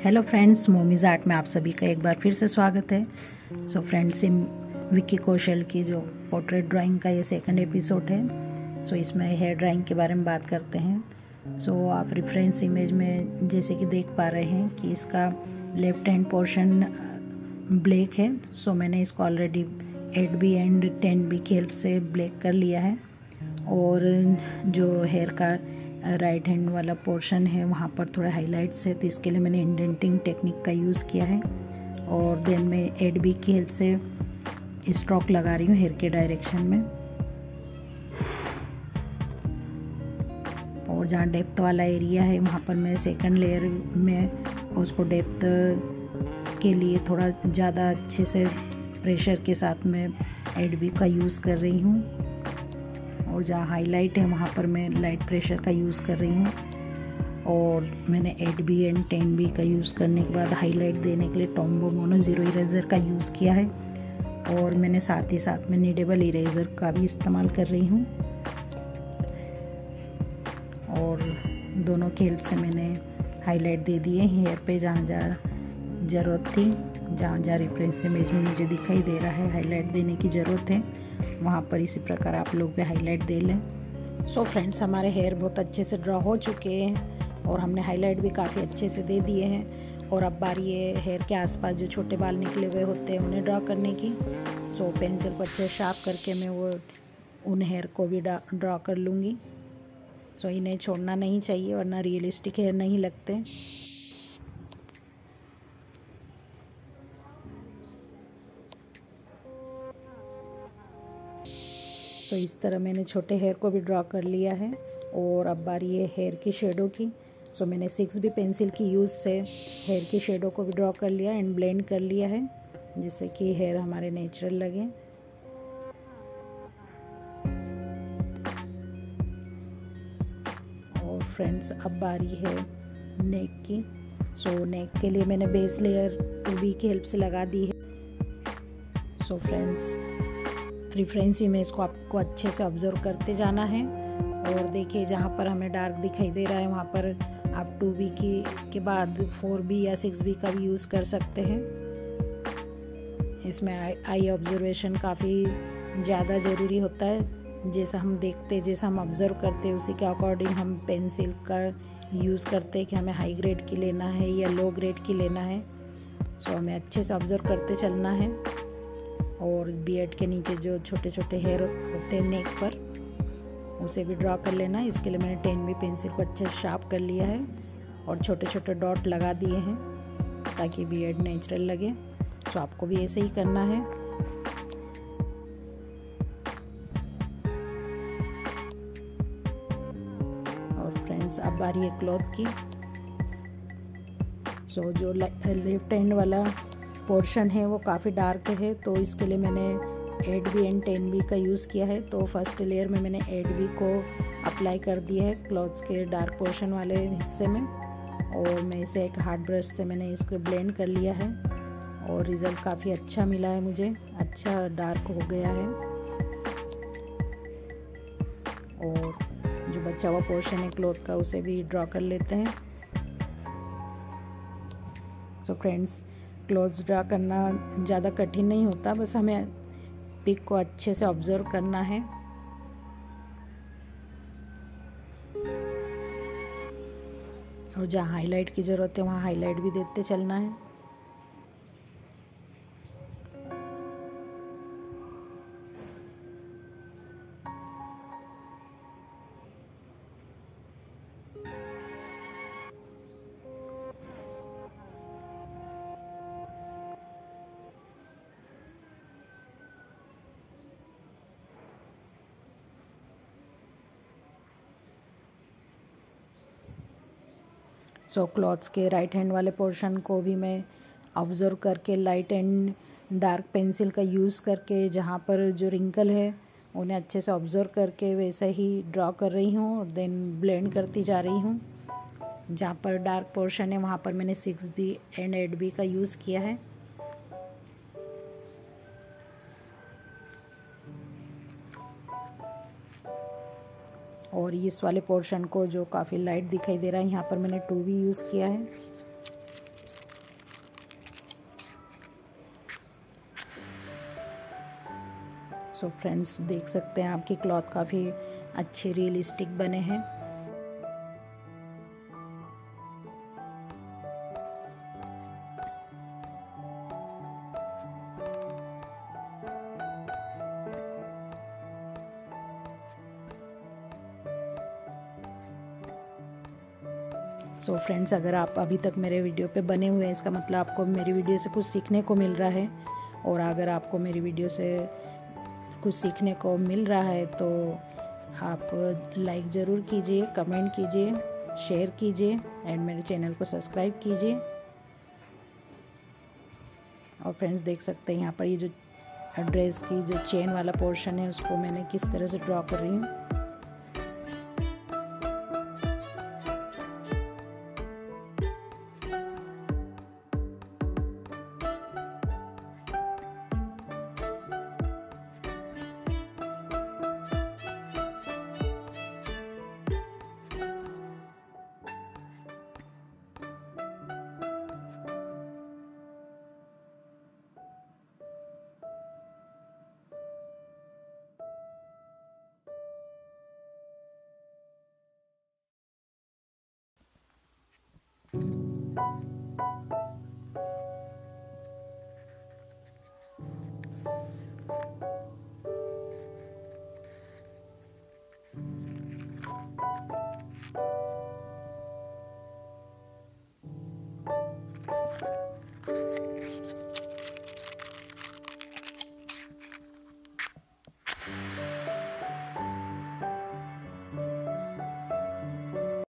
Hello friends, मोमीज़ art में आप सभी का एक बार फिर से स्वागत है। सो फ्रेंड्स, विक्की कौशल की जो पोर्ट्रेट ड्राइंग का ये सेकंड एपिसोड है। सो इसमें हेयर ड्राइंग के बारे में बात करते हैं। सो आप रेफरेंस इमेज में जैसे कि देख पा रहे हैं कि इसका लेफ्ट हैंड पोर्शन ब्लैक है। सो मैंने इसको ऑलरेडी 8B एंड 10B की हेल्प से ब्लैक कर लिया है। और जो हेयर का राइट हैंड वाला पोर्शन है वहाँ पर थोड़ा हाइलाइट्स है, तो इसके लिए मैंने इंडेंटिंग टेक्निक का यूज़ किया है। और देन मैं 8B की हेल्प से स्ट्रोक लगा रही हूँ हेयर के डायरेक्शन में। और जहाँ डेप्थ वाला एरिया है वहाँ पर मैं सेकंड लेयर में उसको डेप्थ के लिए थोड़ा ज़्यादा अच्छे से प्रेशर के साथ में 8B का यूज़ कर रही हूँ। और जहाँ हाईलाइट है वहाँ पर मैं लाइट प्रेशर का यूज़ कर रही हूँ। और मैंने 8B एंड 10B का यूज़ करने के बाद हाईलाइट देने के लिए टॉम्बो मोनो ज़ीरो इरेज़र का यूज़ किया है। और मैंने साथ ही साथ में नीडेबल इरेज़र का भी इस्तेमाल कर रही हूँ। और दोनों की हेल्प से मैंने हाईलाइट दे दिए हेयर पे जहाँ जहाँ ज़रूरत थी, जहाँ जहाँ रेफरेंस इमेज में मुझे दिखाई दे रहा है हाईलाइट देने की ज़रूरत है, वहाँ पर इसी प्रकार आप लोग भी हाईलाइट दे लें। सो फ्रेंड्स, हमारे हेयर बहुत अच्छे से ड्रॉ हो चुके हैं और हमने हाईलाइट भी काफ़ी अच्छे से दे दिए हैं। और अब बारी है हेयर के आसपास जो छोटे बाल निकले हुए होते हैं उन्हें ड्रॉ करने की। सो पेंसिल को अच्छे शार्प करके मैं वो उन हेयर को भी ड्रॉ कर लूँगी। सो इन्हें छोड़ना नहीं चाहिए वरना रियलिस्टिक हेयर नहीं लगते। सो इस तरह मैंने छोटे हेयर को भी ड्रॉ कर लिया है। और अब बारी है हेयर की शेडो की। सो मैंने 6B पेंसिल की यूज़ से हेयर की शेडो को भी ड्रॉ कर लिया एंड ब्लेंड कर लिया है, जिससे कि हेयर हमारे नेचुरल लगे। और फ्रेंड्स, अब बारी है नेक की। सो नेक के लिए मैंने बेस लेयर 2B की हेल्प से लगा दी है। सो फ्रेंड्स, रेफरेंस इमेज को आपको अच्छे से ऑब्जर्व करते जाना है। और देखिए, जहाँ पर हमें डार्क दिखाई दे रहा है वहाँ पर आप 2B के बाद 4B या 6B का भी यूज़ कर सकते हैं। इसमें आई ऑब्जर्वेशन काफ़ी ज़्यादा ज़रूरी होता है। जैसा हम देखते, जैसा हम ऑब्ज़र्व करते हैं उसी के अकॉर्डिंग हम पेंसिल का यूज़ करते हैं कि हमें हाई ग्रेड की लेना है या लो ग्रेड की लेना है। सो हमें अच्छे से ऑब्ज़र्व करते चलना है। और बियर्ड के नीचे जो छोटे छोटे हेयर होते हैं नेक पर, उसे भी ड्रॉ कर लेना है। इसके लिए मैंने 10B पेंसिल को अच्छे से शार्प कर लिया है और छोटे छोटे डॉट लगा दिए हैं ताकि बियर्ड नेचुरल लगे। सो आपको भी ऐसे ही करना है। और फ्रेंड्स, अब बारी है क्लॉथ की। सो जो लेफ्ट हैंड वाला पोर्शन है वो काफ़ी डार्क है, तो इसके लिए मैंने 8B एंड 10B का यूज़ किया है। तो फर्स्ट लेयर में मैंने 8B को अप्लाई कर दिया है क्लॉथ्स के डार्क पोर्शन वाले हिस्से में। और मैं इसे एक हार्ड ब्रश से मैंने इसको ब्लेंड कर लिया है और रिज़ल्ट काफ़ी अच्छा मिला है मुझे, अच्छा डार्क हो गया है। और जो बचा हुआ पोर्शन है क्लॉथ का उसे भी ड्रॉ कर लेते हैं। सो फ्रेंड्स, क्लॉथ्स ड्रा करना ज़्यादा कठिन नहीं होता, बस हमें पिक को अच्छे से ऑब्जर्व करना है। और जहाँ हाईलाइट की ज़रूरत है वहाँ हाईलाइट भी देते चलना है। सो क्लॉथ्स के राइट हैंड वाले पोर्शन को भी मैं ऑब्ज़र्व करके लाइट एंड डार्क पेंसिल का यूज़ करके जहाँ पर जो रिंकल है उन्हें अच्छे से ऑब्ज़र्व करके वैसे ही ड्रॉ कर रही हूँ और देन ब्लेंड करती जा रही हूँ। जहाँ पर डार्क पोर्शन है वहाँ पर मैंने 6B एंड 8B का यूज़ किया है। और इस वाले पोर्शन को जो काफ़ी लाइट दिखाई दे रहा है यहाँ पर मैंने 2B यूज़ किया है। सो फ्रेंड्स देख सकते हैं आपके क्लॉथ काफ़ी अच्छे रियलिस्टिक बने हैं। सो फ्रेंड्स, अगर आप अभी तक मेरे वीडियो पे बने हुए हैं, इसका मतलब आपको मेरी वीडियो से कुछ सीखने को मिल रहा है। और अगर आपको मेरी वीडियो से कुछ सीखने को मिल रहा है तो आप लाइक ज़रूर कीजिए, कमेंट कीजिए, शेयर कीजिए एंड मेरे चैनल को सब्सक्राइब कीजिए। और फ्रेंड्स देख सकते हैं यहाँ पर ये जो ड्रेस की जो चेन वाला पोर्शन है उसको मैंने किस तरह से ड्रॉ कर रही हूँ।